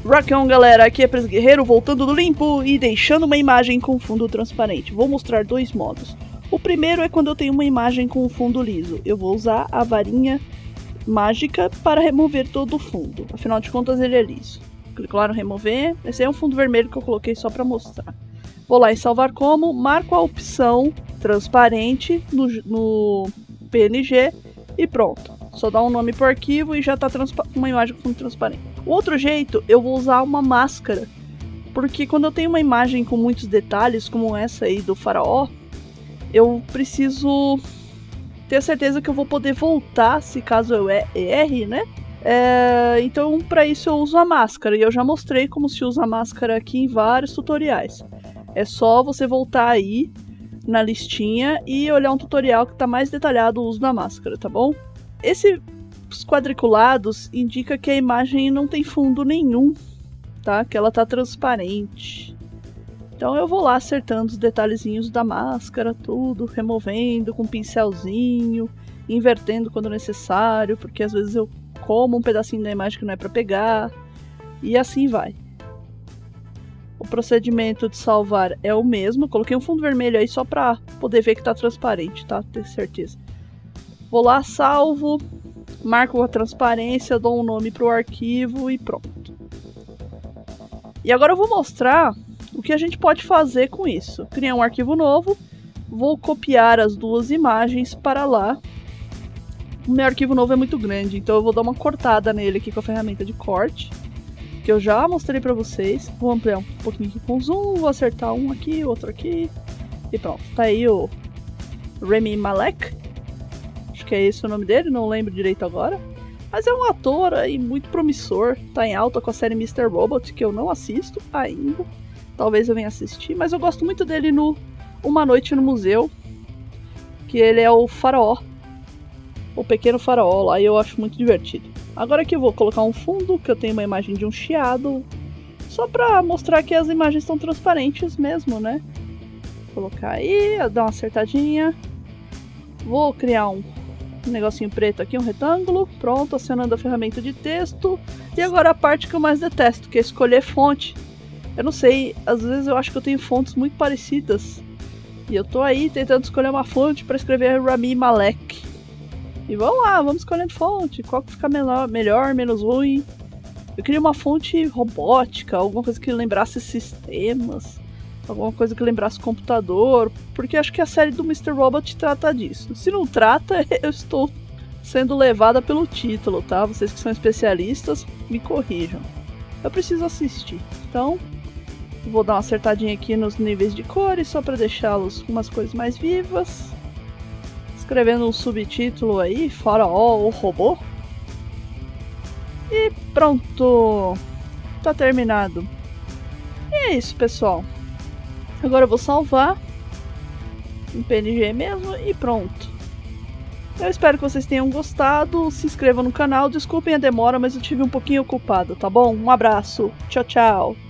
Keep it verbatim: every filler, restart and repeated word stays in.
Rock on, galera, aqui é Preso Guerreiro voltando do limpo e deixando uma imagem com fundo transparente. Vou mostrar dois modos. O primeiro é quando eu tenho uma imagem com fundo liso. Eu vou usar a varinha mágica para remover todo o fundo. Afinal de contas ele é liso. Clico lá no remover. Esse é um fundo vermelho que eu coloquei só para mostrar. Vou lá em salvar como, marco a opção transparente no, no P N G e pronto. Só dá um nome pro arquivo e já tá uma imagem com fundo transparente. O outro jeito, eu vou usar uma máscara. Porque quando eu tenho uma imagem com muitos detalhes, como essa aí do faraó, eu preciso ter certeza que eu vou poder voltar, se caso eu erre, né? É, então, para isso eu uso a máscara. E eu já mostrei como se usa a máscara aqui em vários tutoriais. É só você voltar aí na listinha e olhar um tutorial que está mais detalhado o uso da máscara, tá bom? Esses quadriculados indica que a imagem não tem fundo nenhum, tá? Que ela tá transparente. Então eu vou lá acertando os detalhezinhos da máscara, tudo, removendo com um pincelzinho, invertendo quando necessário, porque às vezes eu como um pedacinho da imagem que não é para pegar, e assim vai. O procedimento de salvar é o mesmo, coloquei um fundo vermelho aí só para poder ver que tá transparente, tá? Ter certeza. Vou lá, salvo, marco a transparência, dou um nome para o arquivo e pronto. E agora eu vou mostrar o que a gente pode fazer com isso. Criar um arquivo novo, vou copiar as duas imagens para lá. O meu arquivo novo é muito grande, então eu vou dar uma cortada nele aqui com a ferramenta de corte, que eu já mostrei para vocês. Vou ampliar um pouquinho aqui com zoom, vou acertar um aqui, outro aqui, e pronto. Tá aí o Rami Malek. Acho que é esse o nome dele, não lembro direito agora. Mas é um ator aí muito promissor. Tá em alta com a série mister Robot, que eu não assisto ainda. Talvez eu venha assistir, mas eu gosto muito dele no Uma Noite no Museu. Que ele é o faraó. O pequeno faraó lá, e eu acho muito divertido. Agora aqui eu vou colocar um fundo, que eu tenho uma imagem de um chiado. Só pra mostrar que as imagens estão transparentes mesmo, né? Vou colocar aí, dar uma acertadinha. Vou criar um Um negocinho preto aqui, um retângulo, pronto, acionando a ferramenta de texto. E agora a parte que eu mais detesto, que é escolher fonte. Eu não sei, às vezes eu acho que eu tenho fontes muito parecidas. E eu tô aí tentando escolher uma fonte para escrever Rami Malek. E vamos lá, vamos escolhendo fonte, qual que fica melhor, melhor, menos ruim. Eu queria uma fonte robótica, alguma coisa que lembrasse sistemas. Alguma coisa que lembrasse computador, porque acho que a série do mister Robot trata disso. Se não trata, eu estou sendo levada pelo título, tá? Vocês que são especialistas, me corrijam. Eu preciso assistir. Então, vou dar uma acertadinha aqui nos níveis de cores, só para deixá-los umas cores mais vivas. Escrevendo um subtítulo aí, Faraó ou Robô. E pronto! Tá terminado. E é isso, pessoal. Agora eu vou salvar em P N G mesmo e pronto. Eu espero que vocês tenham gostado. Se inscrevam no canal. Desculpem a demora, mas eu tive um pouquinho ocupado, tá bom? Um abraço. Tchau, tchau.